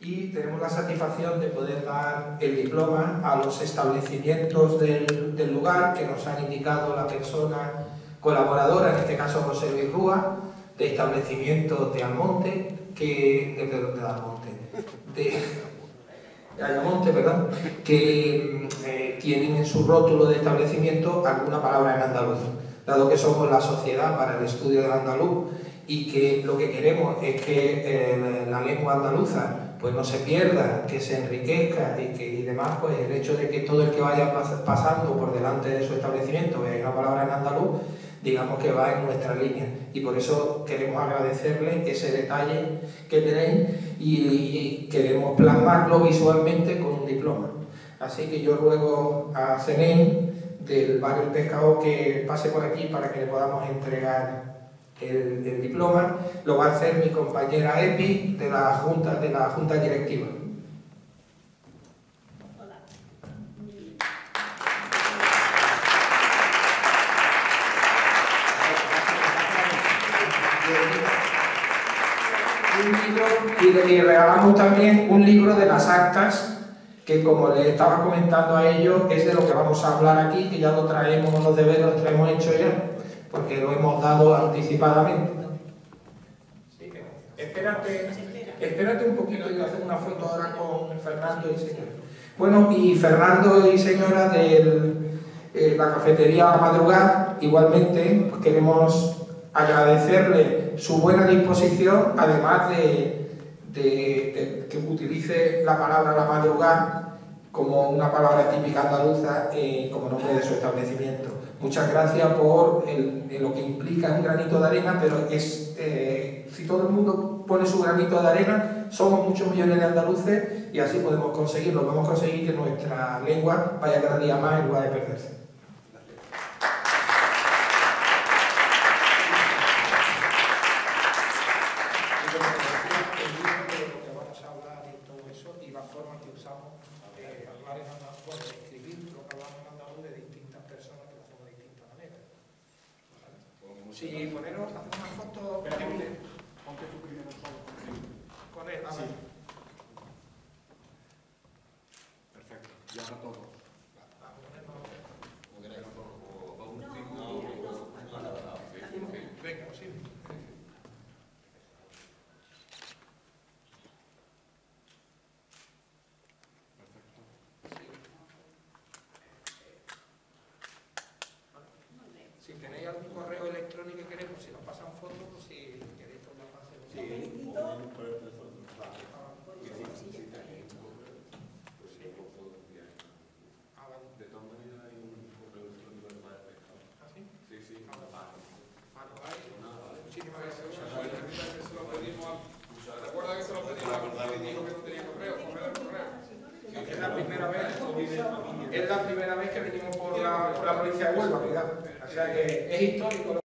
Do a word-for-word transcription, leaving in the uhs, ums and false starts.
y tenemos la satisfacción de poder dar el diploma a los establecimientos del, del lugar que nos han indicado la persona colaboradora, en este caso José Luis Rúa, de establecimientos de Almonte, que, de, perdón, de Almonte, de, de Ayamonte, perdón, que eh, tienen en su rótulo de establecimiento alguna palabra en andaluz, dado que somos la Sociedad para el Estudio del Andaluz y que lo que queremos es que eh, la lengua andaluza pues no se pierda, que se enriquezca y, que, y demás, pues el hecho de que todo el que vaya pasando por delante de su establecimiento vea una palabra en andaluz, digamos que va en nuestra línea, y por eso queremos agradecerle ese detalle que tenéis y, y queremos plasmarlo visualmente con un diploma. Así que yo ruego a Zenén del barrio El Pescado que pase por aquí para que le podamos entregar el, el diploma. Lo va a hacer mi compañera Epi de la Junta, de la Junta Directiva. Y le regalamos también un libro de las actas, que como les estaba comentando a ellos, es de lo que vamos a hablar aquí, que ya lo traemos, los deberes los traemos hechos ya, porque lo hemos dado anticipadamente. Sí, espérate, espérate un poquito y hacer una foto ahora con Fernando y señora. Bueno, y Fernando y señora de eh, la cafetería La Madrugada, igualmente, pues queremos agradecerle su buena disposición, además de, de, de que utilice la palabra La Madrugada como una palabra típica andaluza eh, como nombre de su establecimiento. Muchas gracias por el, el, lo que implica un granito de arena, pero es, eh, si todo el mundo pone su granito de arena, somos muchos millones de andaluces y así podemos conseguirlo. Vamos a conseguir que nuestra lengua vaya cada día más en lugar de perderse. Si poneros, hacer una foto, ponte, ponte tu primera foto con él. Sí. Perfecto, ya está todo. Venga, sí. Si tenéis algún correo electrónico que queremos, si nos pasan fotos, pues si queréis que os las pase. Sí. De todas maneras hay un correo electrónico de Padre Pescado. ¿Ah, sí? Sí, sí. Muchísimas gracias. Recuerda que se lo pedimos a la y dijo que no tenía correo. Correo de correo. Es la primera vez, es la primera vez que venimos por la, por la provincia de Huelva, ¿verdad? O sea que es histórico.